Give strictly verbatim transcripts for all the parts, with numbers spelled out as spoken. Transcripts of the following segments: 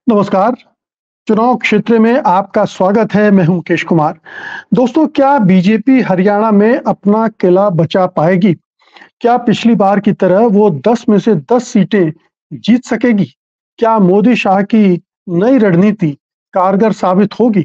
नमस्कार। चुनाव क्षेत्र में आपका स्वागत है। मैं हूं मुकेश कुमार। दोस्तों, क्या बीजेपी हरियाणा में अपना किला बचा पाएगी? क्या पिछली बार की तरह वो दस में से दस सीटें जीत सकेगी? क्या मोदी शाह की नई रणनीति कारगर साबित होगी?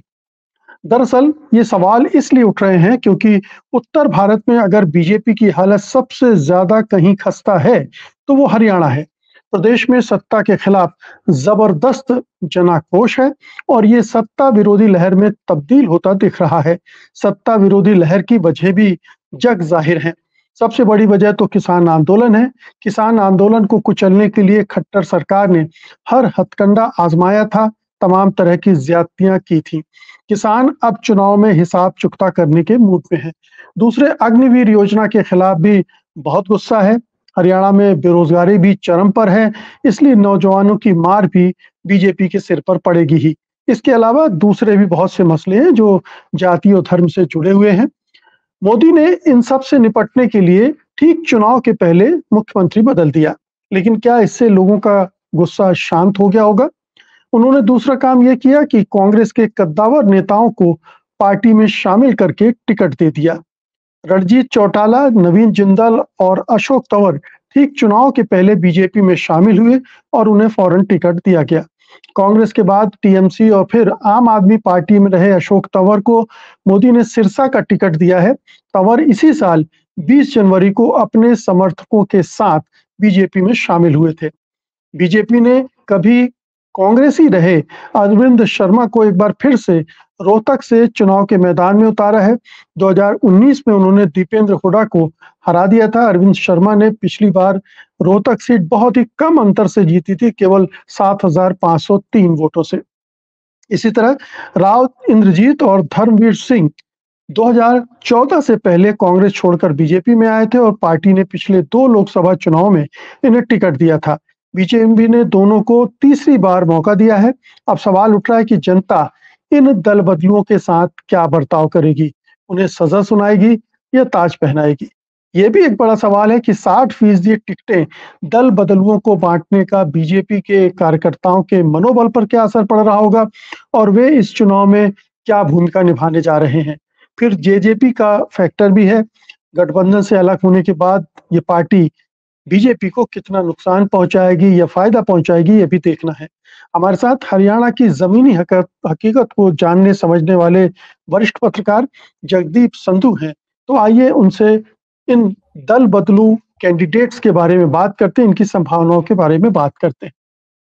दरअसल ये सवाल इसलिए उठ रहे हैं क्योंकि उत्तर भारत में अगर बीजेपी की हालत सबसे ज्यादा कहीं खस्ता है तो वो हरियाणा है। प्रदेश में सत्ता के खिलाफ जबरदस्त जनाक्रोश है और ये सत्ता विरोधी लहर में तब्दील होता दिख रहा है। सत्ता विरोधी लहर की वजह भी जग जाहिर है। सबसे बड़ी वजह तो किसान आंदोलन है। किसान आंदोलन को कुचलने के लिए खट्टर सरकार ने हर हथकंडा आजमाया था, तमाम तरह की ज्यादतियां की थी। किसान अब चुनाव में हिसाब चुकता करने के मूड में है। दूसरे, अग्निवीर योजना के खिलाफ भी बहुत गुस्सा है। हरियाणा में बेरोजगारी भी चरम पर है, इसलिए नौजवानों की मार भी बीजेपी के सिर पर पड़ेगी ही। इसके अलावा दूसरे भी बहुत से मसले हैं जो जाति और धर्म से जुड़े हुए हैं। मोदी ने इन सब से निपटने के लिए ठीक चुनाव के पहले मुख्यमंत्री बदल दिया, लेकिन क्या इससे लोगों का गुस्सा शांत हो गया होगा? उन्होंने दूसरा काम यह किया कि कांग्रेस के कद्दावर नेताओं को पार्टी में शामिल करके टिकट दे दिया। रणजीत चौटाला, नवीन जिंदल और अशोक तंवर ठीक चुनाव के पहले बीजेपी में शामिल हुए और उन्हें फौरन टिकट दिया गया। कांग्रेस के बाद टीएमसी और फिर आम आदमी पार्टी में रहे अशोक तंवर को मोदी ने सिरसा का टिकट दिया है। तंवर इसी साल बीस जनवरी को अपने समर्थकों के साथ बीजेपी में शामिल हुए थे। बीजेपी ने कभी कांग्रेसी रहे अरविंद शर्मा को एक बार फिर से रोहतक से चुनाव के मैदान में उतारा है। दो हज़ार उन्नीस में उन्होंने दीपेंद्र हुड्डा को हरा दिया था। अरविंद शर्मा ने पिछली बार रोहतक सीट बहुत ही कम अंतर से जीती थी, केवल सात हजार पांच सौ तीन वोटों से। इसी तरह राव इंद्रजीत और धर्मवीर सिंह दो हज़ार चौदह से पहले कांग्रेस छोड़कर बीजेपी में आए थे और पार्टी ने पिछले दो लोकसभा चुनाव में इन्हें टिकट दिया था। बीजेपी ने दोनों को तीसरी बार मौका दिया है। अब सवाल उठ रहा है कि जनता इन दल बदलुओं के साथ क्या बर्ताव करेगी? उन्हें सजा सुनाएगी या ताज पहनाएगी? यह भी एक बड़ा सवाल है कि साठ फीसदी टिकटें दल बदलुओं को बांटने का बीजेपी के कार्यकर्ताओं के मनोबल पर क्या असर पड़ रहा होगा और वे इस चुनाव में क्या भूमिका निभाने जा रहे हैं। फिर जेजेपी का फैक्टर भी है। गठबंधन से अलग होने के बाद ये पार्टी बीजेपी को कितना नुकसान पहुंचाएगी या फायदा पहुंचाएगी, ये भी देखना है। हमारे साथ हरियाणा की जमीनी हकीकत को जानने समझने वाले वरिष्ठ पत्रकार जगदीप संधू हैं। तो आइए उनसे इन दल बदलू कैंडिडेट्स के बारे में बात करते हैं, इनकी संभावनाओं के बारे में बात करते हैं।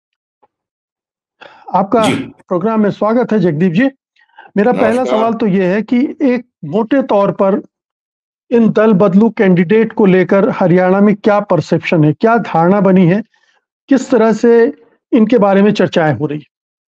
आपका जी प्रोग्राम में स्वागत है जगदीप जी। मेरा पहला नमस्कार। सवाल तो यह है कि एक मोटे तौर पर इन दल बदलू कैंडिडेट को लेकर हरियाणा में क्या परसेप्शन है, क्या धारणा बनी है, किस तरह से इनके बारे में चर्चाएं हो रही?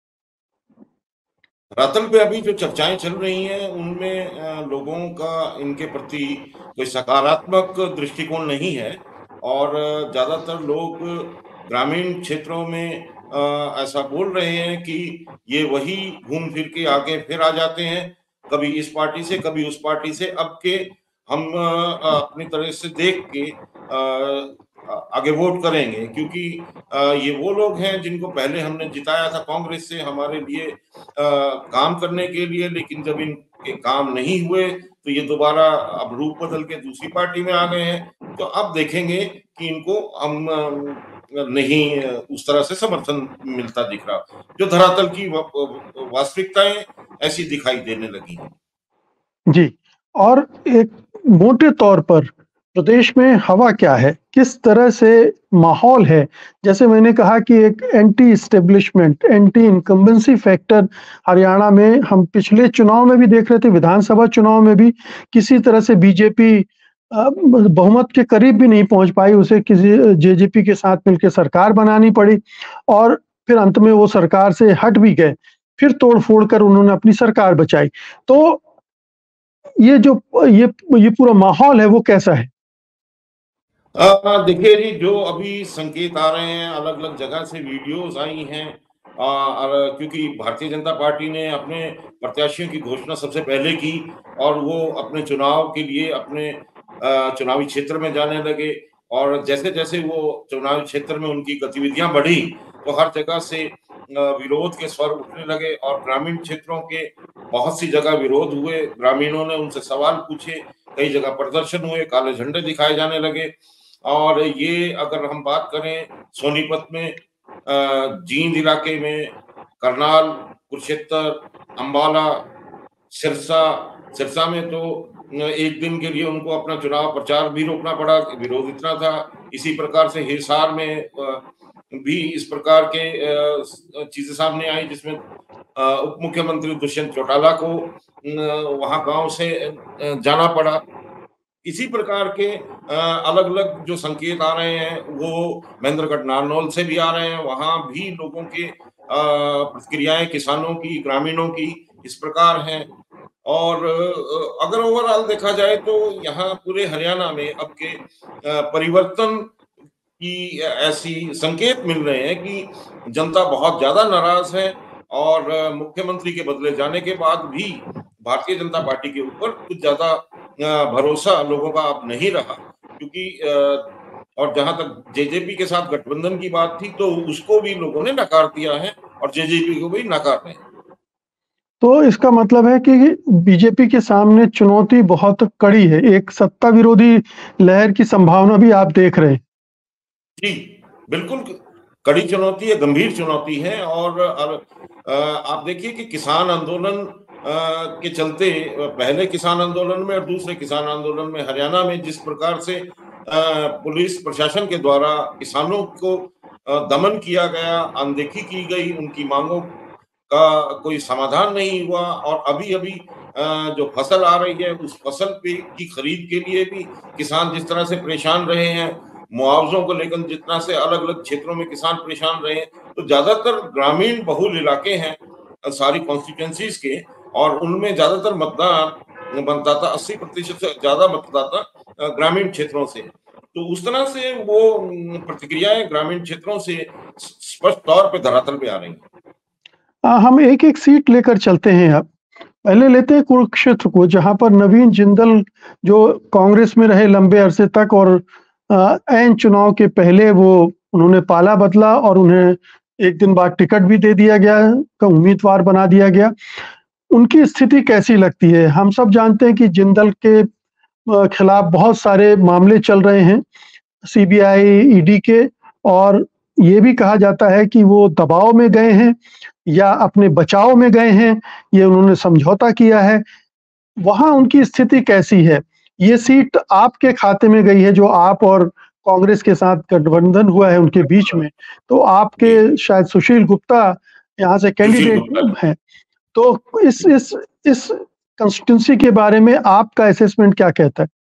धरातल पे अभी जो चर्चाएं चल रही हैं उनमें अ, लोगों का इनके प्रति कोई सकारात्मक दृष्टिकोण नहीं है और अ, ज्यादातर लोग ग्रामीण क्षेत्रों में अ, ऐसा बोल रहे हैं कि ये वही घूम फिर के आगे फिर आ जाते हैं, कभी इस पार्टी से कभी उस पार्टी से। अब के हम अ, अपनी तरह से देख के अ, आगे वोट करेंगे क्योंकि अ, ये वो लोग हैं जिनको पहले हमने जिताया था कांग्रेस से हमारे लिए आ, काम करने के लिए, लेकिन जब इनके काम नहीं हुए तो ये दोबारा अब रूप बदल के दूसरी पार्टी में आ गए हैं। तो अब देखेंगे कि इनको हम अम, नहीं उस तरह से समर्थन मिलता दिख रहा। जो धरातल की वा- वास्तविकताएं ऐसी दिखाई देने लगी हैं। जी। और एक मोटे तौर पर प्रदेश में हवा क्या है, किस तरह से माहौल है? जैसे मैंने कहा कि एक anti establishment, anti incumbency factor Haryana में हम पिछले चुनाव में भी देख रहे थे, विधानसभा चुनाव में भी किसी तरह से बीजेपी अ, बहुमत के करीब भी नहीं पहुंच पाई, उसे किसी जेजेपी के साथ मिलकर सरकार बनानी पड़ी और फिर अंत में वो सरकार से हट भी गए, फिर तोड़ फोड़ कर उन्होंने अपनी सरकार बचाई। तो ये जो ये ये पूरा माहौल है वो कैसा है? अ, देखिए जी, जो अभी संकेत आ रहे हैं, अलग-अलग जगह से वीडियोज़ आई हैं। अ, और क्योंकि भारतीय जनता पार्टी ने अपने प्रत्याशियों की घोषणा सबसे पहले की और वो अपने चुनाव के लिए अपने अ, चुनावी क्षेत्र में जाने लगे और जैसे-जैसे वो चुनावी क्षेत्र में उनकी गतिविधियाँ बढ़ी, तो हर जगह से विरोध के स्वर उठने लगे और ग्रामीण क्षेत्रों के बहुत सी जगह विरोध हुए। ग्रामीणों ने उनसे सवाल पूछे, कई जगह प्रदर्शन हुए, काले झंडे दिखाए जाने लगे। और ये अगर हम बात करें सोनीपत में, जींद इलाके में, करनाल, कुरुक्षेत्र, अंबाला, सिरसा सिरसा में तो एक दिन के लिए उनको अपना चुनाव प्रचार भी रोकना पड़ा, विरोध इतना था। इसी प्रकार से हिसार में भी इस प्रकार के चीजें सामने आई, जिसमें उप मुख्यमंत्री दुष्यंत चौटाला को वहां गांव से जाना पड़ा। इसी प्रकार के अलग अलग जो संकेत आ रहे हैं वो महेंद्रगढ़ नारनौल से भी आ रहे हैं। वहां भी लोगों के प्रतिक्रियाएं किसानों की, ग्रामीणों की इस प्रकार हैं। और अगर ओवरऑल देखा जाए तो यहाँ पूरे हरियाणा में अब के परिवर्तन की ऐसी संकेत मिल रहे हैं कि जनता बहुत ज्यादा नाराज है और मुख्यमंत्री के बदले जाने के बाद भी भारतीय जनता पार्टी के ऊपर कुछ ज्यादा भरोसा लोगों का अब नहीं रहा। क्योंकि और जहां तक जेजेपी के साथ गठबंधन की बात थी तो उसको भी लोगों ने नकार दिया है और जेजेपी को भी नकार रहे हैं। तो इसका मतलब है कि बीजेपी के सामने चुनौती बहुत कड़ी है, एक सत्ता विरोधी लहर की संभावना भी आप देख रहे हैं। जी बिल्कुल, कड़ी चुनौती है, गंभीर चुनौती है। और आप देखिए कि किसान आंदोलन के चलते, पहले किसान आंदोलन में और दूसरे किसान आंदोलन में हरियाणा में जिस प्रकार से पुलिस प्रशासन के द्वारा किसानों को दमन किया गया, अनदेखी की गई, उनकी मांगों का कोई समाधान नहीं हुआ। और अभी अभी जो फसल आ रही है उस फसल पे की खरीद के लिए भी किसान जिस तरह से परेशान रहे हैं, मुआवजों को लेकर जितना से अलग अलग क्षेत्रों में किसान परेशान रहे हैं, तो ज्यादातर ग्रामीण बहुल इलाके हैं सारी कॉन्स्टिट्यूएंसीज के, और उनमें ज्यादातर मतदान मतदाता अस्सी प्रतिशत से ज्यादा मतदाता ग्रामीण क्षेत्रों से। तो उस तरह से वो प्रतिक्रियाएं ग्रामीण क्षेत्रों से स्पष्ट तौर पे धरातल पे आ रही हैं। हम एक एक सीट लेकर चलते हैं। अब पहले लेते हैं कुरुक्षेत्र को, जहां पर नवीन जिंदल जो कांग्रेस में रहे लंबे अरसे तक और ऐन चुनाव के पहले वो उन्होंने पाला बदला और उन्हें एक दिन बाद टिकट भी दे दिया गया, का उम्मीदवार बना दिया गया। उनकी स्थिति कैसी लगती है? हम सब जानते हैं कि जिंदल के खिलाफ बहुत सारे मामले चल रहे हैं सीबीआई, ईडी के, और ये भी कहा जाता है कि वो दबाव में गए हैं या अपने बचाव में गए हैं, ये उन्होंने समझौता किया है। वहां उनकी स्थिति कैसी है? ये सीट आपके खाते में गई है, जो आप और कांग्रेस के साथ गठबंधन हुआ है उनके बीच में, तो आपके शायद सुशील गुप्ता यहाँ से कैंडिडेट हैं। तो इस इस इस कंस्टिट्यूंसी के बारे में आपका असेसमेंट क्या कहता है?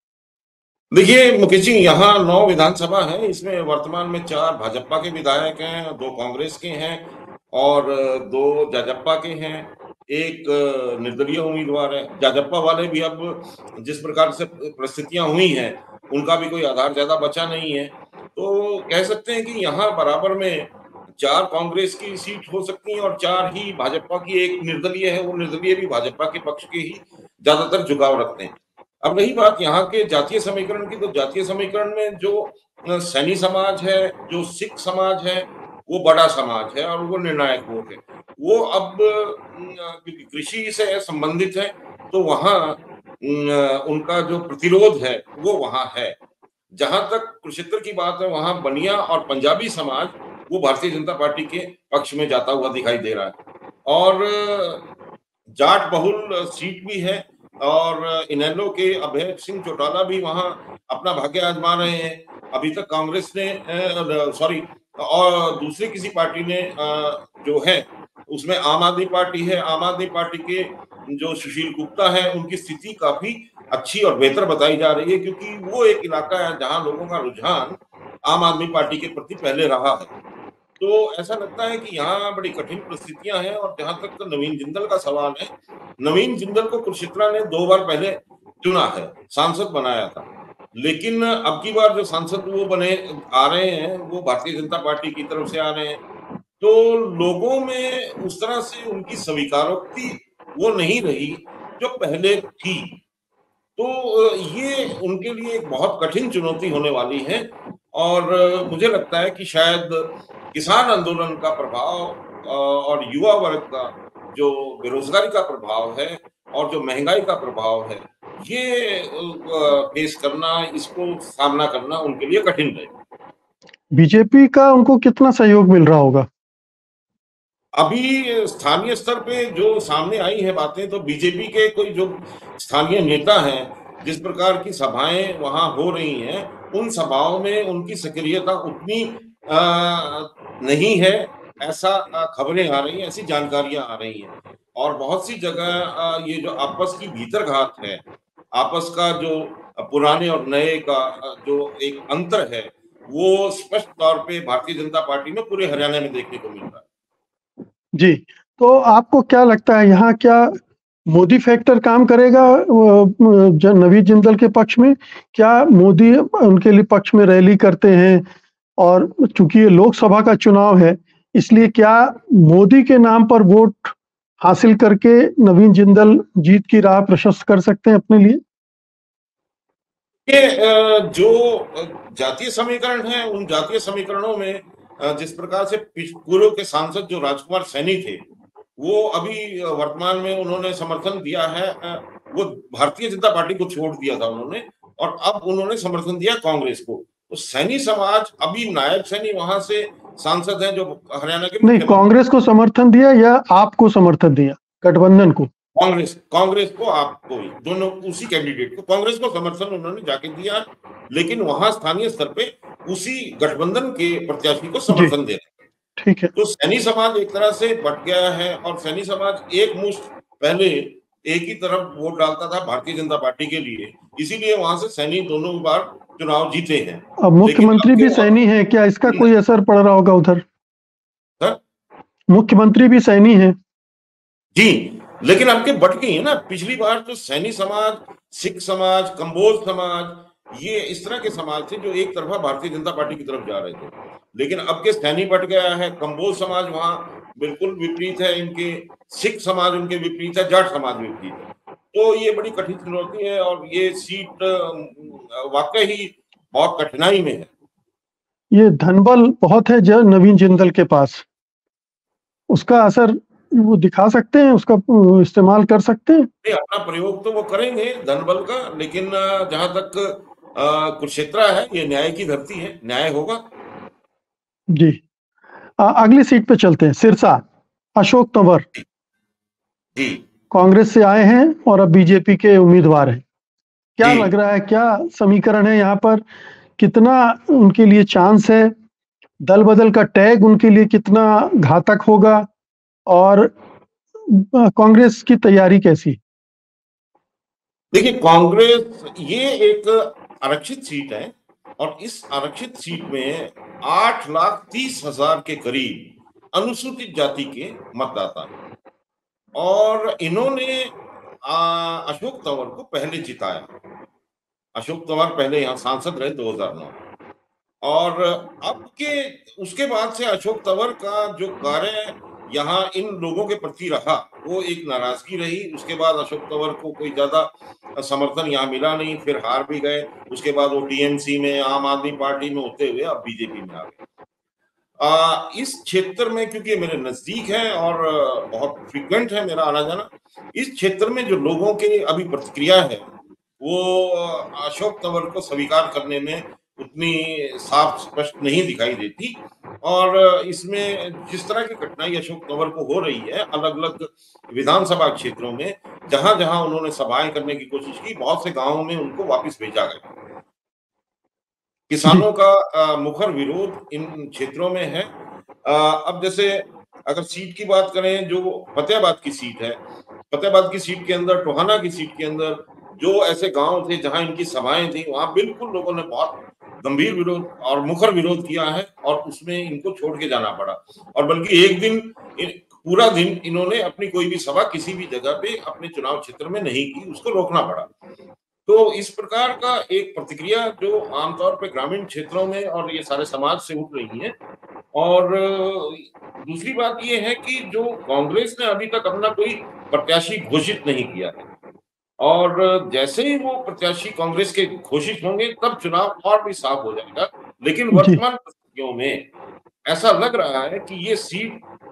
देखिए मुकेश जी, यहाँ नौ विधानसभा है, इसमें वर्तमान में चार भाजपा के विधायक हैं, दो कांग्रेस के हैं और दो जाजप्पा के हैं, एक निर्दलीय उम्मीदवार है। जाजप्पा वाले भी अब जिस प्रकार से परिस्थितियां हुई हैं उनका भी कोई आधार ज्यादा बचा नहीं है। तो कह सकते हैं कि यहाँ बराबर में चार कांग्रेस की सीट हो सकती है और चार ही भाजपा की। एक निर्दलीय है, वो निर्दलीय भी भाजपा के पक्ष के ही ज्यादातर झुकाव रखते हैं। अब रही बात यहाँ के जातीय समीकरण की, तो जातीय समीकरण में जो सैनी समाज है, जो सिख समाज है, वो बड़ा समाज है और वो निर्णायक वोट है। वो अब कृषि से संबंधित है तो वहां उनका जो प्रतिरोध है वो वहां है। जहां तक कुरुक्षेत्र की बात है, वहां बनिया और पंजाबी समाज वो भारतीय जनता पार्टी के पक्ष में जाता हुआ दिखाई दे रहा है। और जाट बहुल सीट भी है और इनेलो के अभय सिंह चौटाला भी वहां अपना भाग्य आजमा रहे हैं। अभी तक कांग्रेस ने सॉरी और दूसरी किसी पार्टी ने जो है उसमें आम आदमी पार्टी है। आम आदमी पार्टी के जो सुशील गुप्ता है उनकी स्थिति काफी अच्छी और बेहतर बताई जा रही है, क्योंकि वो एक इलाका है जहां लोगों का रुझान आम आदमी पार्टी के प्रति पहले रहा है। तो ऐसा लगता है कि यहाँ बड़ी कठिन परिस्थितियां हैं। और जहां तक तो नवीन जिंदल का सवाल है, नवीन जिंदल को कुरुक्षेत्र ने दो बार पहले चुना है, सांसद बनाया था, लेकिन अब की बार जो सांसद वो बने आ रहे हैं वो भारतीय जनता पार्टी की तरफ से आ रहे हैं। तो लोगों में उस तरह से उनकी स्वीकारोक्ति वो नहीं रही जो पहले थी। तो ये उनके लिए एक बहुत कठिन चुनौती होने वाली है। और मुझे लगता है कि शायद किसान आंदोलन का प्रभाव और युवा वर्ग का जो बेरोजगारी का प्रभाव है और जो महंगाई का प्रभाव है, ये फेस करना, इसको सामना करना उनके लिए कठिन रहेगा। बीजेपी का उनको कितना सहयोग मिल रहा होगा? अभी स्थानीय स्तर पे जो सामने आई है बातें, तो बीजेपी के कोई जो स्थानीय नेता हैं, जिस प्रकार की सभाएं वहां हो रही हैं, उन सभाओं में उनकी सक्रियता उतनी आ, नहीं है, ऐसा खबरें आ रही हैं, ऐसी जानकारियां आ रही हैं। और बहुत सी जगह ये जो आपस की भीतरघात है, आपस का जो पुराने और नए का जो एक अंतर है, वो स्पष्ट तौर पे भारतीय जनता पार्टी में पूरे हरियाणा में देखने को मिल रहा है। जी, तो आपको क्या लगता है यहाँ क्या मोदी फैक्टर काम करेगा नवीन जिंदल के पक्ष में? क्या मोदी उनके लिए पक्ष में रैली करते हैं और चूंकि ये लोकसभा का चुनाव है, इसलिए क्या मोदी के नाम पर वोट हासिल करके नवीन जिंदल जीत की राह प्रशस्त कर सकते हैं अपने लिए? ये जो जातीय समीकरण है, उन जातीय समीकरणों में जिस प्रकार से पूर्व के सांसद जो राजकुमार सैनी थे, वो अभी वर्तमान में उन्होंने समर्थन दिया है, वो भारतीय जनता पार्टी को छोड़ दिया था उन्होंने, और अब उन्होंने समर्थन दिया कांग्रेस को। तो सैनी समाज, अभी नायब सैनी वहां से सांसद हैं जो हरियाणा के। नहीं, कांग्रेस को समर्थन दिया या आपको समर्थन दिया? गठबंधन को? कांग्रेस कांग्रेस को, आपको, दोनों उसी कैंडिडेट को, कांग्रेस को समर्थन उन्होंने जाके दिया, लेकिन वहां स्थानीय स्तर पे उसी गठबंधन के प्रत्याशी को समर्थन दे रहे हैं। ठीक है। तो सैनी समाज एक तरह से बट गया है, और सैनी समाज एक मुश्त पहले एक ही तरफ वोट डालता था भारतीय जनता पार्टी के लिए, इसीलिए वहां से सैनी दोनों बार चुनाव जीते हैं। अब मुख्यमंत्री भी सैनी है, क्या इसका कोई असर पड़ रहा होगा उधर? सर, मुख्यमंत्री भी सैनी है जी, लेकिन आपके बट गई है ना। पिछली बार तो सैनी समाज, सिख समाज, कंबोज समाज, ये इस तरह के समाज थे जो एक तरफा भारतीय जनता पार्टी की तरफ जा रहे थे, लेकिन अब के सैनी बट गया है। कंबोज समाज वहां बिल्कुल विपरीत है इनके, सिख समाज उनके विपरीत है, जाट समाज विपरीत है। तो ये बड़ी कठिन चुनौती है, और ये सीट वाकई ही बहुत कठिनाई में है। ये धनबल बहुत है जो नवीन जिंदल के पास, उसका असर वो दिखा सकते हैं, उसका इस्तेमाल कर सकते हैं? नहीं, अपना प्रयोग तो वो करेंगे धनबल का, लेकिन जहां तक कुरुक्षेत्र है, ये न्याय की धरती है, न्याय होगा। जी, आ, अगली सीट पे चलते हैं। सिरसा, अशोक तंवर जी, कांग्रेस से आए हैं और अब बीजेपी के उम्मीदवार हैं। क्या लग रहा है, क्या समीकरण है यहाँ पर? कितना उनके लिए चांस है? दल बदल का टैग उनके लिए कितना घातक होगा? और कांग्रेस की तैयारी कैसी? देखिए, कांग्रेस ये एक आरक्षित सीट है, और इस आरक्षित सीट में आठ लाख तीस हजार के करीब अनुसूचित जाति के मतदाता हैं, और इन्होंने अशोक तंवर को पहले जिताया। अशोक तंवर पहले यहाँ सांसद रहे दो हज़ार नौ, और अब के उसके बाद से अशोक तंवर का जो कार्य यहाँ इन लोगों के प्रति रहा, वो एक नाराजगी रही। उसके बाद अशोक तंवर को कोई ज्यादा समर्थन यहाँ मिला नहीं, फिर हार भी गए। उसके बाद वो टीएमसी में, आम आदमी पार्टी में होते हुए अब बीजेपी में आ गए। आ, इस क्षेत्र में, क्योंकि मेरे नजदीक है और बहुत फ्रीक्वेंट है मेरा आना जाना, इस क्षेत्र में जो लोगों की अभी प्रतिक्रिया है, वो अशोक तंवर को स्वीकार करने में उतनी साफ स्पष्ट नहीं दिखाई देती। और इसमें जिस तरह की कठिनाई अशोक तंवर को हो रही है अलग अलग विधानसभा क्षेत्रों में, जहां जहां उन्होंने सभाएं करने की कोशिश की, बहुत से गांवों में उनको वापस भेजा गया। किसानों का मुखर विरोध इन क्षेत्रों में है। अब जैसे अगर सीट की बात करें, जो फतेहाबाद की सीट है, फतेहाबाद की सीट के अंदर, टोहाना की सीट के अंदर जो ऐसे गांव थे जहां इनकी सभाएं थी, वहां बिल्कुल लोगों ने बहुत गंभीर विरोध और मुखर विरोध किया है, और उसमें इनको छोड़ के जाना पड़ा। और बल्कि एक दिन, पूरा दिन इन्होंने अपनी कोई भी सभा किसी भी जगह पे अपने चुनाव क्षेत्र में नहीं की, उसको रोकना पड़ा। तो इस प्रकार का एक प्रतिक्रिया जो आमतौर पे ग्रामीण क्षेत्रों में और ये सारे समाज से उठ रही है। और दूसरी बात ये है कि जो कांग्रेस ने अभी तक अपना कोई प्रत्याशी घोषित नहीं किया है, और जैसे ही वो प्रत्याशी कांग्रेस के घोषित होंगे तब चुनाव और भी साफ हो जाएगा। लेकिन वर्तमान परिस्थितियों में ऐसा लग रहा है कि ये सीट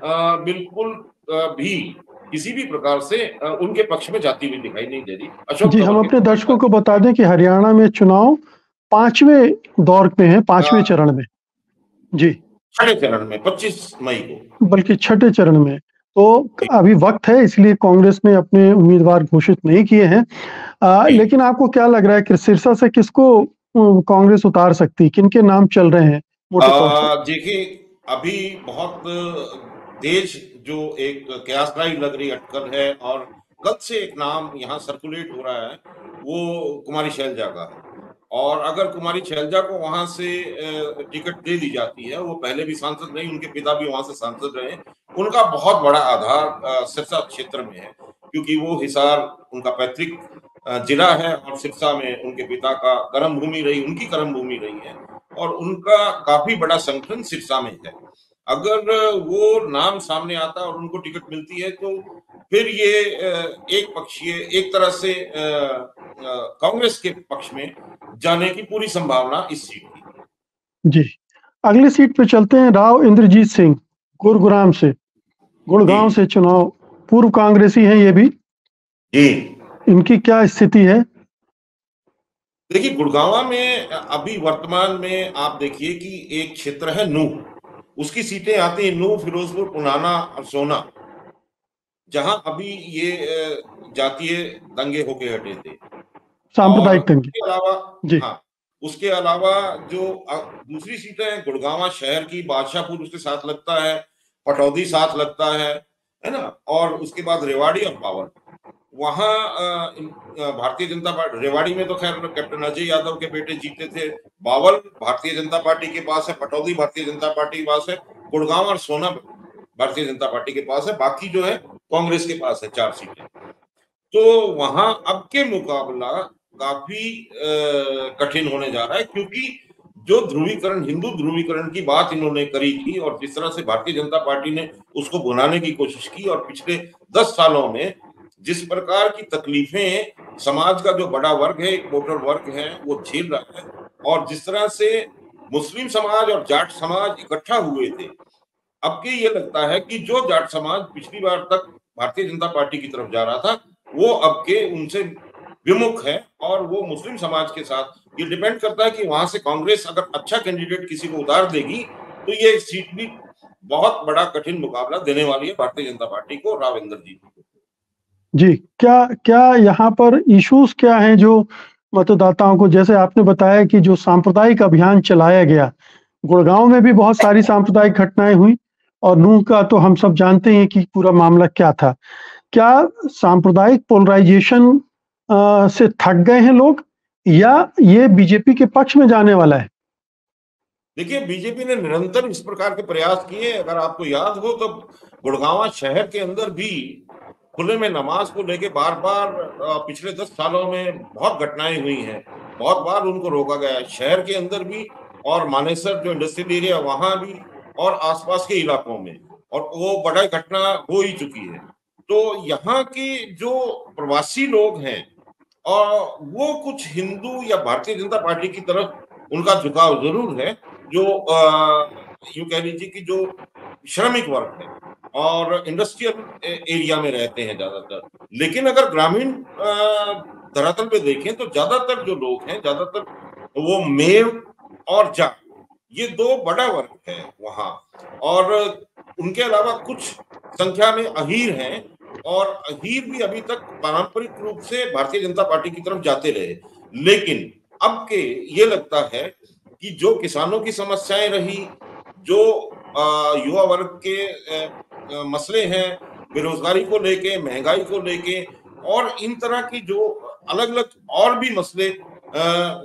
अ, बिल्कुल अ, भी किसी भी प्रकार से अ, उनके पक्ष में जाती हुई दिखाई नहीं दे रही। अशोक जी, हम तंवर के अपने पक्ष में दर्शकों को जाती बता दें कि हरियाणा में चुनाव पाँचवें दौर में है, पाँचवें अ, चरण में। जी, छठे चरण में पच्चीस मई को। बल्कि छठे चरण में। तो जी, अभी वक़्त है, इसलिए कांग्रेस ने अपने उम्मीदवार घोषित नहीं किए हैं। अ, जी। लेकिन आपको क्या लग रहा है कि सिरसा से किसको अ, कांग्रेस उतार सकती है? किनके नाम चल रहे हैं मोटे तौर पे? अ, देखिए, अभी बहुत तेज जो एक कयासराई लग रही अटकल है और कल से एक नाम यहाँ सर्कुलेट हो रहा है, वो कुमारी शैलजा का है। और अगर कुमारी शैलजा को वहाँ से अ, टिकट दे दी जाती है, वो पहले भी सांसद रहीं, उनके पिता भी वहाँ से सांसद रहे। उनका बहुत बड़ा आधार अ, सिरसा क्षेत्र में है, क्योंकि वो हिसार उनका पैतृक अ, जिला है और सिरसा में उनके पिता का कर्म भूमि रही, उनकी कर्म भूमि रही है और उनका काफ़ी बड़ा संगठन सिरसा में है। अगर वो नाम सामने आता और उनको टिकट मिलती है तो फिर ये अ, एक पक्षीय एक तरह से अ अ, कांग्रेस के पक्ष में जाने की पूरी संभावना इस सीट की। जी। अगली सीट पे चलते हैं, राव इंद्रजीत सिंह, गुरुग्राम से, जी, गुड़गाँव से चुनाव, पूर्व कांग्रेसी हैं ये भी। जी। इनकी क्या स्थिति है? देखिए, गुड़गाँवा में अ, अभी वर्तमान में आप देखिए कि एक क्षेत्र है नूंह, उसकी सीटें आती हैं नूंह, फिरोजपुर, पुनाना और सोना, जहाँ अभी ये अ, जातीय दंगे होके हटे थे। और सांप्रदायिक दंगे। उसके अलावा जी, हाँ, उसके अलावा जो अ, दूसरी सीटें हैं गुड़गाँवा शहर की, बादशाहपुर उसके साथ लगता है, पटौदी साथ लगता है, है ना? और उसके बाद रेवाड़ी और पावर। वहाँ अ, इन अ, भारतीय जनता पार्टी रेवाड़ी में तो ख़ैर कैप्टन अजय यादव के बेटे जीते थे। बावल भारतीय जनता पार्टी के पास है, पटौदी भारतीय जनता पार्टी के पास है, गुड़गाँव और सोना भारतीय जनता पार्टी के पास है, बाकी जो है कांग्रेस के पास है चार सीटें। तो वहाँ अब के मुकाबला काफ़ी अ, कठिन होने जा रहा है क्योंकि जो ध्रुवीकरण हिंदू ध्रुवीकरण की बात इन्होंने करी थी और जिस तरह से भारतीय जनता पार्टी ने उसको भुनाने की कोशिश की और पिछले दस सालों में जिस प्रकार की तकलीफें समाज का जो बड़ा वर्ग है, एक वोटर वर्ग है, वो झेल रहा है और जिस तरह से मुस्लिम समाज और जाट समाज इकट्ठा हुए थे, अब के ये लगता है कि जो जाट समाज पिछली बार तक भारतीय जनता पार्टी की तरफ जा रहा था, वो अब के उनसे विमुख है और वो मुस्लिम समाज के साथ ये डिपेंड करता है कि वहां से कांग्रेस अगर अच्छा कैंडिडेट किसी को उतार देगी, तो ये सीट भी बहुत बड़ा कठिन मुकाबला देने वाली है भारतीय जनता पार्टी को, रावेंद्र जी को। जी। क्या क्या यहाँ पर इश्यूज़ क्या हैं जो मतदाताओं को, जैसे आपने बताया कि जो सांप्रदायिक अभियान चलाया गया, गुड़गाँव में भी बहुत सारी सांप्रदायिक घटनाएँ हुई और नूंह का तो हम सब जानते हैं कि पूरा मामला क्या था। क्या सांप्रदायिक पोलराइज़ेशन अ, से थक गए हैं लोग या ये बीजेपी के पक्ष में जाने वाला है? देखिए, बीजेपी ने निरंतर इस प्रकार के प्रयास किए, अगर आपको याद हो तो गुड़गाँव शहर के अंदर भी खुले में नमाज को लेके बार-बार अ, पिछले दस सालों में बहुत घटनाएँ हुई हैं। बहुत बार उनको रोका गया है, शहर के अंदर भी और मानेसर जो इंडस्ट्रियल एरिया है वहाँ भी और आस-पास के इलाकों में और वो बड़ा घटना हो ही चुकी है। तो यहाँ के जो प्रवासी लोग हैं अ, वो कुछ हिंदू या भारतीय जनता पार्टी की तरफ उनका झुकाव ज़रूर है, जो अ, यूँ कह लीजिए कि जो श्रमिक वर्ग है और इंडस्ट्रियल ए एरिया में रहते हैं ज़्यादातर। लेकिन अगर ग्रामीण अ, धरातल पे देखें तो ज़्यादातर जो लोग हैं, ज़्यादातर वो मेव और जाट, ये दो बड़ा वर्ग है वहाँ और उनके अलावा कुछ संख्या में अहीर हैं और अहीर भी अभी तक पारंपरिक रूप से भारतीय जनता पार्टी की तरफ जाते रहे। लेकिन अब के ये लगता है कि जो किसानों की समस्याएँ रही, जो अ, युवा वर्ग के अ अ, मसले हैं, बेरोज़गारी को लेके, महँगाई को लेके और इन तरह की जो अलग-अलग और भी मसले अ,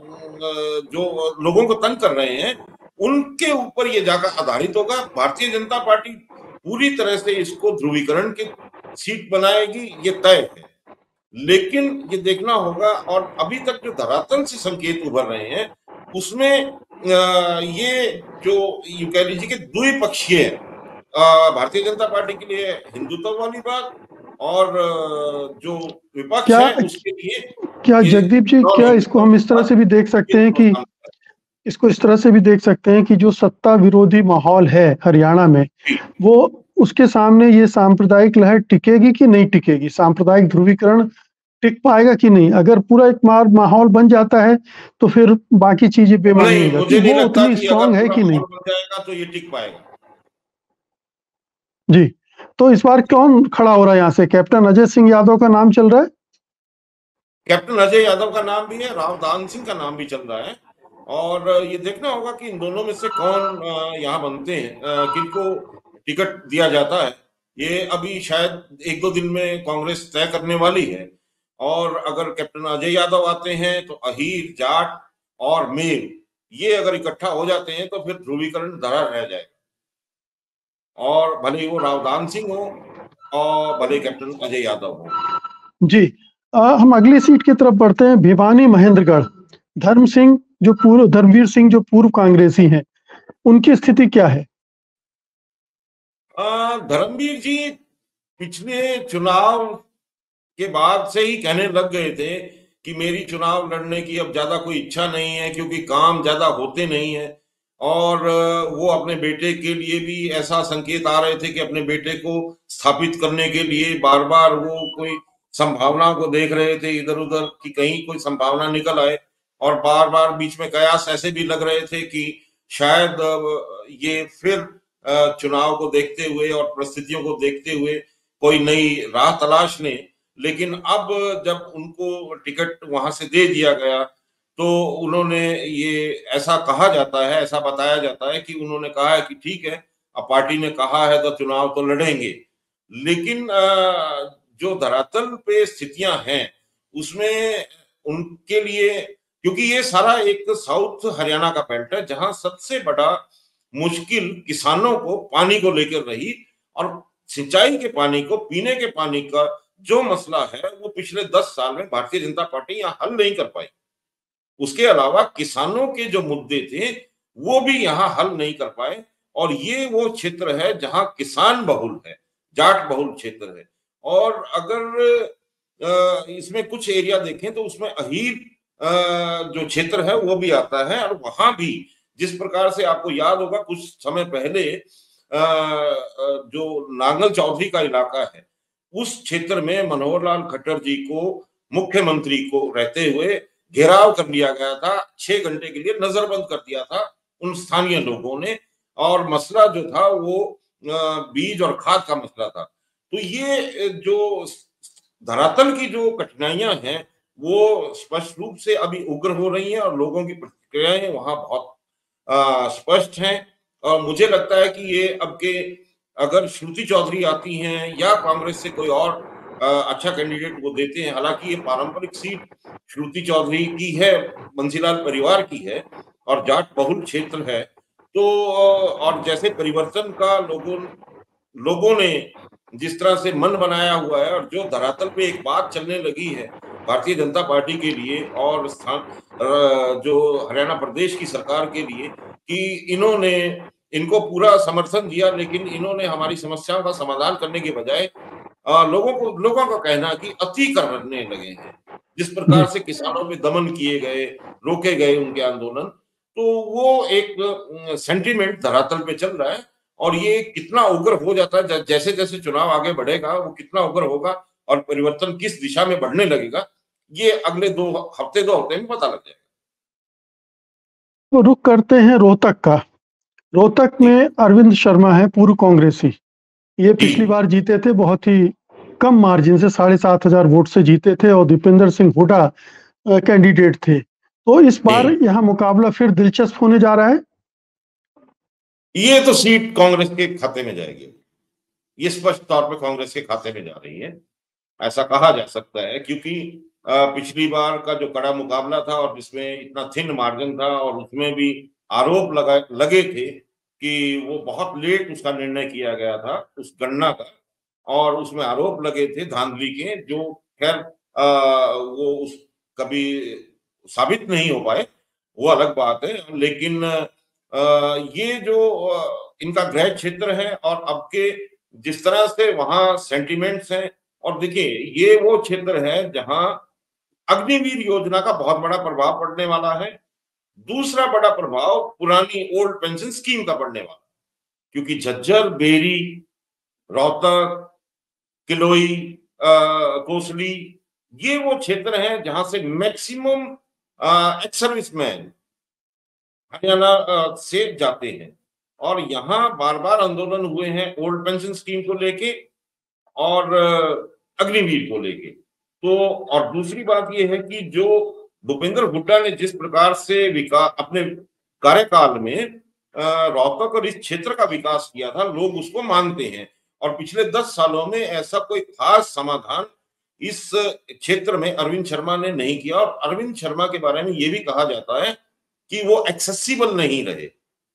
अ, जो लोगों को तंग कर रहे हैं, उनके ऊपर ये जाकर आधारित होगा। भारतीय जनता पार्टी पूरी तरह से इसको ध्रुवीकरण की सीट बनाएगी, ये तय है। लेकिन ये देखना होगा और अभी तक जो धरातल से संकेत उभर रहे हैं, उसमें अ, ये जो यूँ कह लीजिए कि द्विपक्षीय अ, भारतीय जनता पार्टी के लिए हिंदुत्व वाली बात और अ, जो विपक्ष क्या है उसके लिए क्या ये जगदीप जी, नॉन क्या इसको हिंदुत्व हम वाली इस तरह बात, से भी देख ये सकते हैं दोनों कि सामने आ रहे इसको इस तरह से भी देख सकते हैं कि जो सत्ता विरोधी माहौल है हरियाणा में, हैं। जी, वो उसके सामने ये सांप्रदायिक लहर टिकेगी कि नहीं टिकेगी? सांप्रदायिक ध्रुवीकरण टिक पाएगा कि नहीं? अगर पूरा एक मार माहौल बन जाता है, तो फिर बाकी चीज़ें बेमानी हो नहीं, जाती मुझे हैं। नहीं वो लगता उतनी कि अगर स्ट्रॉन्ग है पूरा कि नहीं? माहौल बन जाएगा तो ये टिक पाएगा। जी, तो इस बार कौन खड़ा हो रहा है यहाँ से? कैप्टन अजय सिंह यादव का नाम चल रहा है? कैप्टन अजय यादव का नाम भी है, रावदान सिंह का नाम भी चल रहा है और ये देखना होगा कि इन दोनों में से कौन अ, यहाँ बनते हैं, अ, किनको टिकट दिया जाता है। ये अभी शायद एक दो दिन में कांग्रेस तय करने वाली है और अगर कैप्टन अजय यादव आते हैं तो अहीर, जाट और मेल ये अगर इकट्ठा हो जाते हैं तो फिर ध्रुवीकरण धरा रह जाएगा और भले ही वो रावदान सिंह हो और भले कैप्टन अजय यादव हो। जी, अ, हम अगली सीट की तरफ बढ़ते हैं। भिवानी महेंद्रगढ़, धर्म सिंह जो पूर्व धर्मवीर सिंह जो पूर्व कांग्रेसी हैं, उनकी स्थिति क्या है? अ, धर्मवीर जी पिछले चुनाव के बाद से ही कहने लग गए थे कि मेरी चुनाव लड़ने की अब ज्यादा कोई इच्छा नहीं है क्योंकि काम ज्यादा होते नहीं है और अ, वो अपने बेटे के लिए भी ऐसा संकेत आ रहे थे कि अपने बेटे को स्थापित करने के लिए बार बार वो कोई संभावना को देख रहे थे इधर उधर कि कहीं कोई संभावना निकल आए और बार बार बीच में कयास ऐसे भी लग रहे थे कि शायद अ, ये फिर अ, चुनाव को देखते हुए और परिस्थितियों को देखते हुए कोई नई राह तलाश लें। लेकिन अब जब उनको टिकट वहां से दे दिया गया तो उन्होंने ये ऐसा कहा जाता है, ऐसा बताया जाता है कि उन्होंने कहा है कि ठीक है, अब पार्टी ने कहा है तो चुनाव तो लड़ेंगे। लेकिन अ, जो धरातल पे स्थितियां हैं उसमें उनके लिए, क्योंकि ये सारा एक साउथ हरियाणा का बेल्ट है जहां सबसे बड़ा मुश्किल किसानों को पानी को लेकर रही और सिंचाई के पानी को, पीने के पानी का जो मसला है वो पिछले दस साल में भारतीय जनता पार्टी यहाँ हल नहीं कर पाई। उसके अलावा किसानों के जो मुद्दे थे वो भी यहाँ हल नहीं कर पाए और ये वो क्षेत्र है जहाँ किसान बहुल है, जाट बहुल क्षेत्र है और अगर अ, इसमें कुछ एरिया देखें तो उसमें अहीर अ, जो क्षेत्र है वो भी आता है और वहां भी जिस प्रकार से आपको याद होगा कुछ समय पहले अ, अ, जो नांगल चौधरी का इलाका है उस क्षेत्र में मनोहर लाल खट्टर जी को मुख्यमंत्री को रहते हुए घेराव कर लिया गया था, छह घंटे के लिए नजरबंद कर दिया था उन स्थानीय लोगों ने और मसला जो था वो अ, बीज और खाद का मसला था। तो ये जो धरातल की जो कठिनाइयां हैं वो स्पष्ट रूप से अभी उग्र हो रही हैं और लोगों की प्रतिक्रियाएं वहां बहुत अ, स्पष्ट हैं और मुझे लगता है कि ये अब के अगर श्रुति चौधरी आती हैं या कांग्रेस से कोई और अ, अच्छा कैंडिडेट वो देते हैं, हालांकि ये पारंपरिक सीट श्रुति चौधरी की है, बंसीलाल परिवार की है और जाट बहुल क्षेत्र है तो अ, और जैसे परिवर्तन का लोगों लोगों ने जिस तरह से मन बनाया हुआ है और जो धरातल पे एक बात चलने लगी है भारतीय जनता पार्टी के लिए और स्थान अ, जो हरियाणा प्रदेश की सरकार के लिए कि इन्होंने इनको पूरा समर्थन दिया लेकिन इन्होंने हमारी समस्याओं का समाधान करने के बजाय अ, लोगों को लोगों का कहना कि अति करने लगे हैं। जिस प्रकार जी, से किसानों पे दमन किए गए, रोके गए उनके आंदोलन, तो वो एक अ, सेंटीमेंट धरातल पे चल रहा है और ये कितना उग्र हो जाता है ज जैसे जैसे चुनाव आगे बढ़ेगा वो कितना उग्र होगा और परिवर्तन किस दिशा में बढ़ने लगेगा, ये अगले दो हफ्ते दो हफ्ते में पता लग जाएगा। तो रुख करते हैं रोहतक का। रोहतक जी, में अरविंद शर्मा हैं, पूर्व कांग्रेसी। ये जी, पिछली बार जीते थे, बहुत ही कम मार्जिन से साढ़े सात हजार वोट से जीते थे और दीपेंद्र सिंह हुड्डा अ, कैंडिडेट थे। तो इस बार जी। यहाँ मुकाबला फिर दिलचस्प होने जा रहा है। ये तो सीट कांग्रेस के खाते में जाएगी। ये स्पष्ट तौर पे कांग्रेस के खाते में जा रही है। ऐसा कहा जा सकता है क्योंकि अ, पिछली बार का जो कड़ा मुकाबला था और जिसमें इतना थिन मार्जिन था और उसमें भी आरोप लगा लगे थे कि वो बहुत लेट उसका निर्णय किया गया था उस गणना का और उसमें आरोप लगे थे धांधली के जो खैर अ, वो उस कभी साबित नहीं हो पाए, वो अलग बात है। लेकिन अ, ये जो अ, इनका गृह क्षेत्र है और अब के जिस तरह से वहाँ सेंटिमेंट्स हैं और देखिए ये वो क्षेत्र है जहां अग्निवीर योजना का बहुत बड़ा प्रभाव पड़ने वाला है। दूसरा बड़ा प्रभाव पुरानी ओल्ड पेंशन स्कीम का पड़ने वाला, क्योंकि झज्जर, बेरी रोहतक, किलोई, कोसली, ये वो क्षेत्र हैं जहां से मैक्सिमम एक्स सर्विसमैन हरियाणा से जाते हैं। और यहाँ बार बार आंदोलन हुए हैं ओल्ड पेंशन स्कीम को लेके और अग्निवीर को लेके। तो और दूसरी बात यह है कि जो भूपेंद्र हुड्डा ने जिस प्रकार से विकास अपने कार्यकाल में रोहतक और इस क्षेत्र का विकास किया था, लोग उसको मानते हैं। और पिछले दस सालों में ऐसा कोई खास समाधान इस क्षेत्र में अरविंद शर्मा ने नहीं किया। और अरविंद शर्मा के बारे में यह भी कहा जाता है कि वो एक्सेसिबल नहीं रहे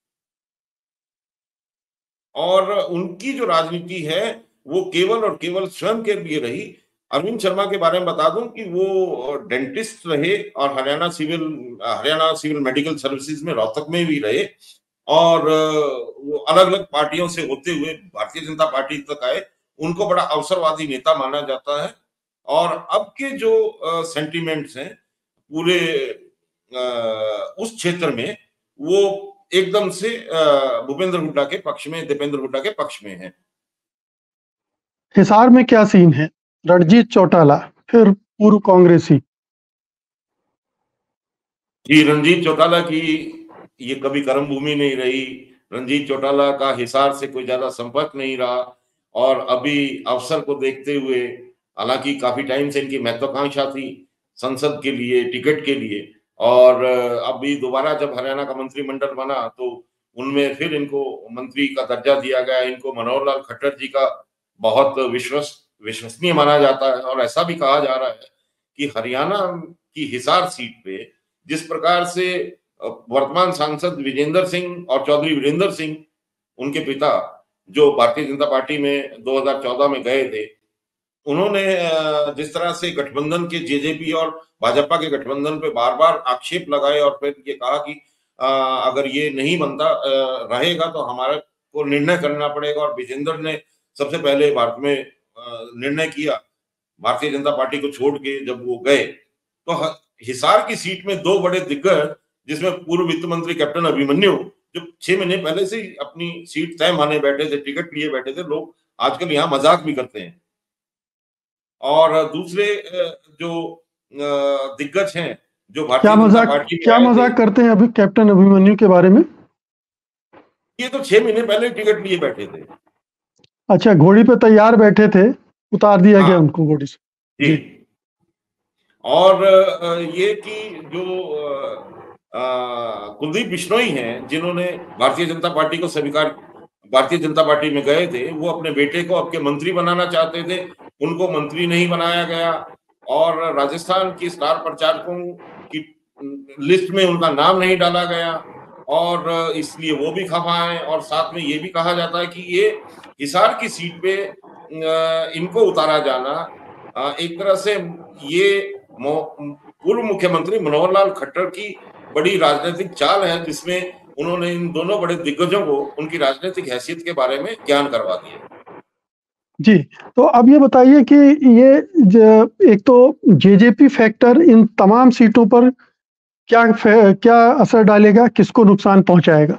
और उनकी जो राजनीति है वो केवल और केवल स्वयं के लिए रही। अरविंद शर्मा के बारे में बता दूं कि वो डेंटिस्ट रहे और Haryana civil Haryana civil medical services में रोहतक में भी रहे और वो अलग अलग पार्टियों से होते हुए भारतीय जनता पार्टी तक आए। उनको बड़ा अवसरवादी नेता माना जाता है। और अब के जो सेंटिमेंट्स हैं पूरे उस क्षेत्र में वो एकदम से भूपेंद्र हुड्डा के पक्ष में, दीपेंद्र हुड्डा के पक्ष में है। हिसार में क्या सीन है? रणजीत चौटाला फिर पूर्व कांग्रेसी। जी, रणजीत चौटाला की ये कभी कर्म भूमि नहीं रही। रणजीत चौटाला का हिसार से कोई ज्यादा संपर्क नहीं रहा और अभी अवसर को देखते हुए, हालांकि काफी टाइम से इनकी महत्वाकांक्षा थी संसद के लिए, टिकट के लिए, और अभी दोबारा जब हरियाणा का मंत्रिमंडल बना तो उनमें फिर इनको मंत्री का दर्जा दिया गया। इनको मनोहर लाल खट्टर जी का बहुत विश्वस विश्वसनीय माना जाता है और ऐसा भी कहा जा रहा है कि हरियाणा की हिसार सीट पे जिस प्रकार से वर्तमान सांसद विजेंद्र सिंह और चौधरी वीरेंद्र सिंह, उनके पिता, जो भारतीय जनता पार्टी में दो हज़ार चौदह में गए थे, उन्होंने जिस तरह से गठबंधन के जेजेपी और भाजपा के गठबंधन पे बार बार आक्षेप लगाए और फिर ये कहा कि अगर ये नहीं बनता रहेगा तो हमारे को निर्णय करना पड़ेगा। और विजेंद्र ने सबसे पहले भारत में निर्णय किया भारतीय जनता पार्टी को छोड़ के। जब वो गए तो हिसार की सीट में दो बड़े दिग्गज, जिसमें पूर्व वित्त मंत्री कैप्टन अभिमन्यु, जो छह महीने पहले से ही अपनी सीट तय माने बैठे थे, टिकट लिए बैठे थे, लोग आजकल यहाँ मजाक भी करते हैं। और दूसरे जो दिग्गज हैं जो भारतीय जनता पार्टी में क्या मजाक करते हैं अभी कैप्टन अभिमन्यु के बारे में? ये तो छह महीने पहले टिकट लिए बैठे थे। अच्छा, घोड़ी पे तैयार बैठे थे, उतार दिया हाँ। गया उनको घोड़ी से। जी। और ये कि जो कुलदीप बिश्नोई हैं, जिन्होंने भारतीय जनता पार्टी को स्वीकार, भारतीय जनता पार्टी में गए थे, वो अपने बेटे को आपके मंत्री बनाना चाहते थे, उनको मंत्री नहीं बनाया गया। और राजस्थान की स्टार प्रचारकों की लिस्ट में उनका नाम नहीं डाला गया और इसलिए वो भी खफा है। और साथ में ये भी कहा जाता है कि ये हिसार की सीट पे इनको उतारा जाना एक तरह से ये पूर्व मुख्यमंत्री मनोहर लाल खट्टर की बड़ी राजनीतिक चाल है, जिसमें उन्होंने इन दोनों बड़े दिग्गजों को उनकी राजनीतिक हैसियत के बारे में ज्ञान करवा दिया। जी, तो अब ये बताइए कि ये एक तो जेजेपी फैक्टर इन तमाम सीटों पर क्या क्या असर डालेगा, किसको नुकसान पहुंचाएगा?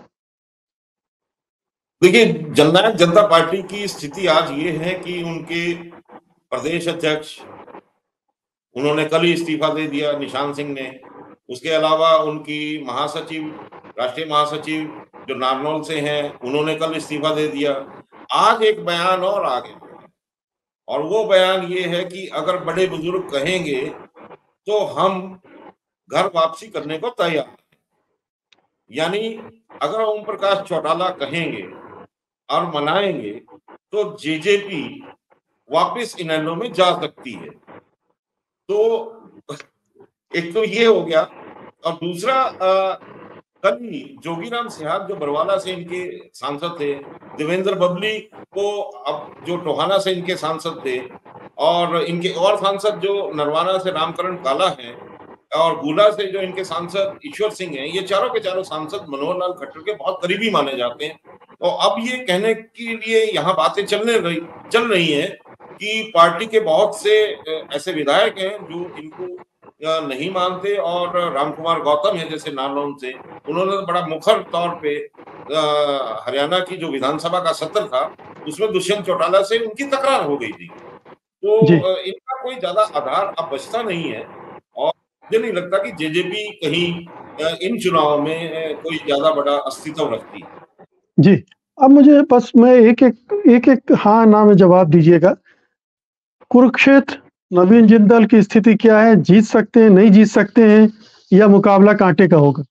देखिए, जननायक जनता पार्टी की स्थिति आज ये है कि उनके प्रदेश अध्यक्ष, उन्होंने कल ही इस्तीफा दे दिया, निशांत सिंह ने। उसके अलावा उनकी महासचिव, राष्ट्रीय महासचिव जो नारनौल से हैं, उन्होंने कल इस्तीफा दे दिया। आज एक बयान और आ गया और वो बयान ये है कि अगर बड़े बुजुर्ग कहेंगे तो हम घर वापसी करने को तैयार हैं। यानी अगर ओम प्रकाश चौटाला कहेंगे और मनाएंगे तो जेजेपी वापस इनेलो में जा सकती है। तो एक तो ये हो गया। और दूसरा, कल ही जोगीराम सिहाग जो बरवाला से इनके सांसद थे, देवेंद्र बबली को अब जो टोहाना से इनके सांसद थे, और इनके और सांसद जो नरवाना से रामकरण काला हैं और गुला से जो इनके सांसद ईश्वर सिंह हैं, ये चारों के चारों सांसद मनोहर लाल खट्टर के बहुत करीबी माने जाते हैं। तो अब ये कहने के लिए यहाँ बातें चलने रही चल रही हैं कि पार्टी के बहुत से ऐसे विधायक हैं जो इनको अ, नहीं मानते और रामकुमार गौतम है जैसे नारनौल से, उन्होंने बड़ा मुखर तौर पे अ, हरियाणा की जो विधानसभा का सत्र था, उसमें दुष्यंत चौटाला से उनकी तकरार हो गई थी। तो जी। अ, इनका कोई ज़्यादा आधार अब बचता नहीं है और मुझे नहीं लगता कि जेजेपी कहीं अ, इन चुनाव में अ, कोई ज़्यादा बड़ा अस्तित्व रखती है। जी, अब मुझे बस मैं एक-एक एक-एक हाँ, ना में जवाब दीजिएगा। कुरुक्षेत्र, नवीन जिंदल की स्थिति क्या है? जीत सकते हैं, नहीं जीत सकते हैं या मुकाबला कांटे का होगा?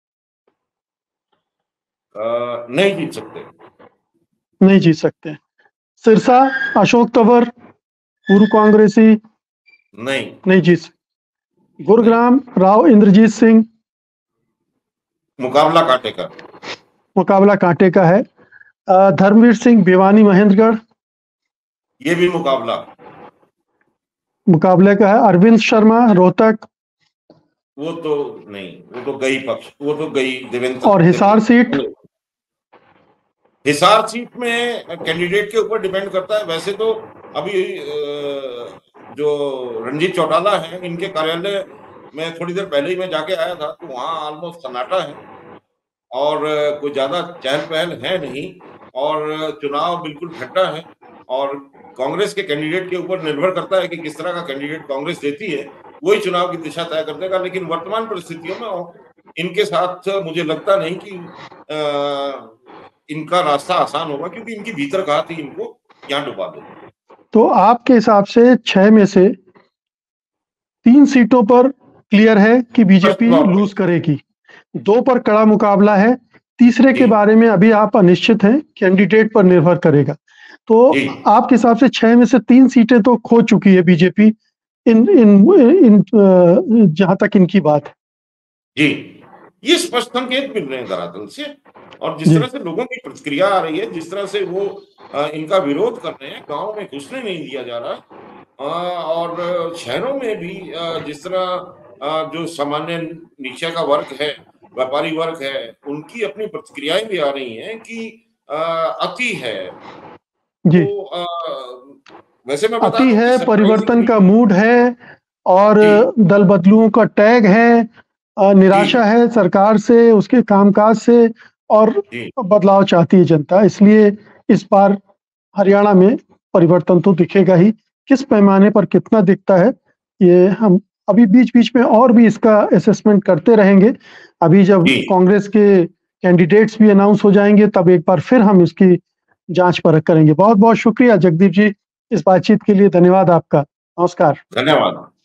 अ, नहीं जीत सकते। नहीं जीत सकते हैं। सिरसा, अशोक तंवर, पूर्व कांग्रेसी नहीं, नहीं जीत सकते। नहीं, गुरुग्राम, राव इंद्रजीत सिंह मुकाबला कांटे का। मुकाबला कांटे का है। अ, धर्मवीर सिंह, भिवानी, महेंद्रगढ़ ये भी मुकाबला। मुकाबले का है। अरविंद शर्मा, रोहतक वो तो नहीं, वो तो गई पक्ष, वो तो गई देवेंद्र और हिसार सीट। देवेंद्र हिसार सीट में कैंडिडेट के ऊपर डिपेंड करता है। वैसे तो अभी अ, जो रणजीत चौटाला है, इनके कार्यालय में थोड़ी देर पहले ही मैं जाके आया था, तो वहाँ ऑलमोस्ट सन्नाटा है और अ, कोई ज़्यादा चहल-पहल है नहीं और चुनाव बिल्कुल ठंडा है और कांग्रेस के कैंडिडेट के ऊपर निर्भर करता है कि किस तरह का कैंडिडेट कांग्रेस देती है, वही चुनाव की दिशा तय कर देगा। लेकिन वर्तमान परिस्थितियों में औ इनके साथ मुझे लगता नहीं कि अ, इनका रास्ता आसान होगा क्योंकि इनकी भीतरघात ही इनको यहाँ डुबा देगी। तो आपके हिसाब से छह में से तीन सीटों पर क्लियर है कि स्पष्ट बीजेपी तौर पे। लूज़ करेगी। दो पर कड़ा मुकाबला है। तीसरे के जी, बारे में अभी आप अनिश्चित हैं, कैंडिडेट पर निर्भर करेगा। तो जी, आपके हिसाब से छह में से तीन सीटें तो खो चुकी है बीजेपी इन इन इन अ, जहाँ तक इनकी बात है। जी। ये स्पष्ट संकेत मिल रहे हैं धरातल से और जिस जी, तरह से लोगों की प्रतिक्रिया आ रही है, जिस तरह से वो अ, इनका विरोध कर रहे हैं, गाँव में घुसने नहीं दिया जा रहा अ, और शहरों में भी अ, जिस तरह अ, जो सामान्य नीचे का वर्ग है, व्यापारी वर्ग है, उनकी अपनी प्रतिक्रियाएँ भी आ रही हैं कि अ, अति है। जी। तो अ, वैसे मैं बता अति दूँ कि है, परिवर्तन सरप्राइज़िंगली का मूड है और जी, दल बदलुओं का टैग है। अ, जी, निराशा है सरकार से, उसके कामकाज से और जी, बदलाव चाहती है जनता। इसलिए इस बार हरियाणा में परिवर्तन तो दिखेगा ही। किस पैमाने पर कितना दिखता है, ये हम अभी बीच-बीच में और भी इसका असेसमेंट करते रहेंगे। अभी जब जी। कांग्रेस के कैंडिडेट्स भी अनाउंस हो जाएँगे, तब एक बार फिर हम इसकी जाँच-परख करेंगे। बहुत-बहुत शुक्रिया जगदीप जी, इस बातचीत के लिए धन्यवाद आपका। नमस्कार। धन्यवाद।